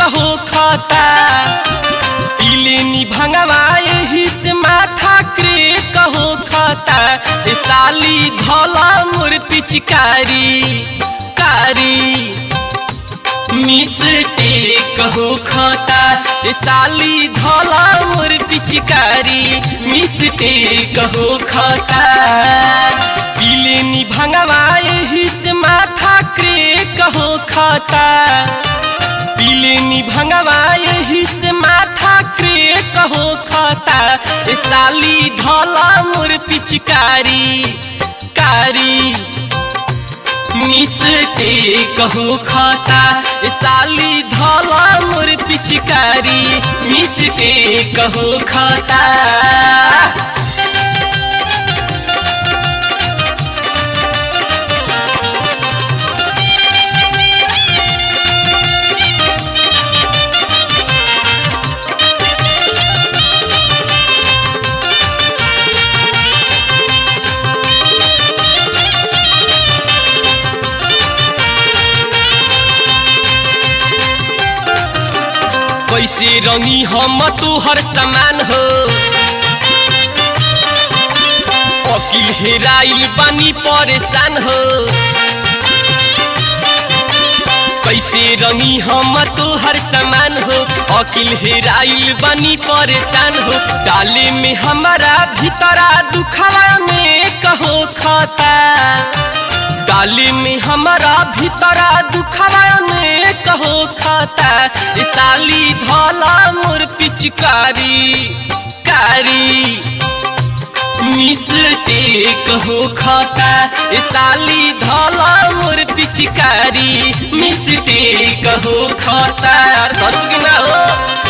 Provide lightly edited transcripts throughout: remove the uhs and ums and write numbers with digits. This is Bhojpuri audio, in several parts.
कहो खाता पीलेनी भंगवा यही से माथा क्रे कहो खाता ए साली धौला मोर पिचकारी कारी मिसटे कहो खाता ए साली धौला मोर पिचकारी मिसटे कहो खाता पीलेनी भंगवा यही से माथा क्रे कहो खाता पीलेनी भंगवा यही से माथा क्रे कहो खाता ए साली धौला मोर पिचकारी कारी मिसटे कहो खाता ए साली धौला मोर पिचकारी मिसटे कहो खाता कैसे रंगी हम तो हर समान हो अकिल हेराइल बानी परेशान हो कैसे रंगी हम तो हर समान हो अकिल हेराइल बानी परेशान हो डाले में हमारा भीतरा दुखवा में कहो खाता डाली में हमारा भीतरा दुखवा में कहो खाता ए साली धौला मोर पिचकारी कारी मिसटे कहो खाता ए साली धौला मोर पिचकारी मिसटे कहो खाता धरू कि ना हो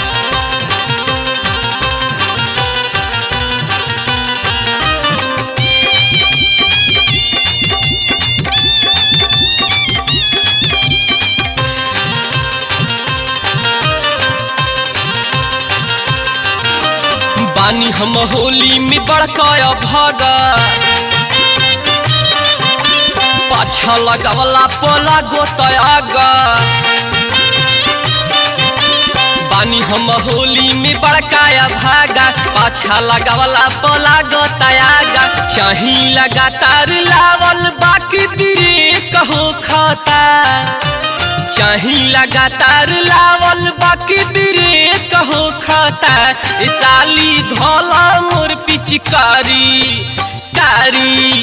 बानी हम होली में बड़का भागा पाछा लगावला पोला गोतयागा बानी हम होली में बड़का भागा पाछा लगावला पोला गोतयागा चाही लगातार लावल बाकी बिरे कहो खाता चाही लगातार लावल बाकी बिरे कहो खाता ए साली धौला मोर पिचकारी कारी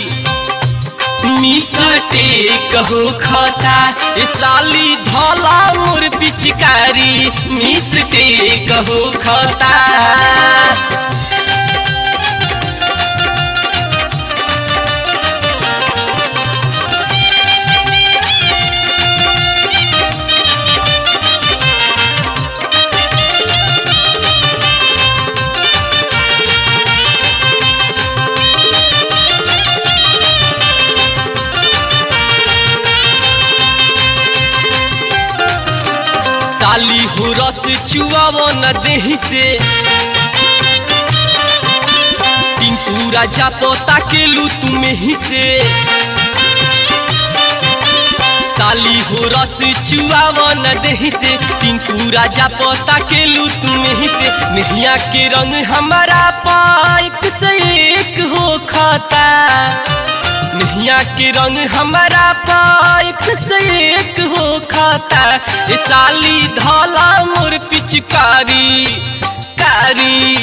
मिसटे कहो खाता ए साली धौला मोर पिचकारी मिसटे कहो खाता साली हो रस चुआवो न देही से टिंकू राजा पोता के लू तुम्हें ही से साली हो रस चुआवो न देही से टिंकू राजा पोता के लू तुम्हें ही से नहिया के रंग हमारा पाइक से एक हो खाता नहिया के रंग हमारा पाइप से एक हो खाता ए साली धौला मोर पिचकारी कारी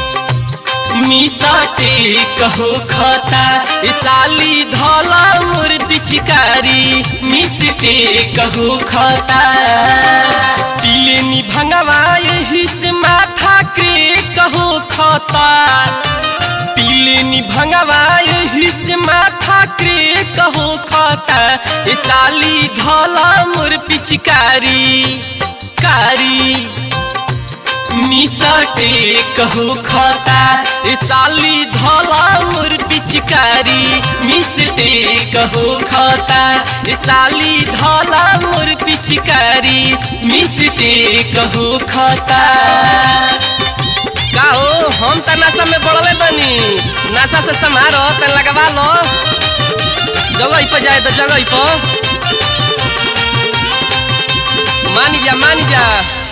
मिसटे कहो खाता ए साली धौला मोर पिचकारी मिसटे कहो खाता पीलेनी भंगवा यही से माथा क्रे कहो खाता पीलेनी भंगवा यही से माथा क्रे कहो खाता ए साली धौला मोर पिचकारी कारी मिसटे कहो खाता ए साली धौला मोर पिचकारी मिसटे कहो खाता ए साली धौला मोर पिचकारी मिसटे कहो खाता का हो हम त नशा में बढ़ले बनी नशा से समारो त लगवा लो जगह पे जाए तो जगह पे मान जा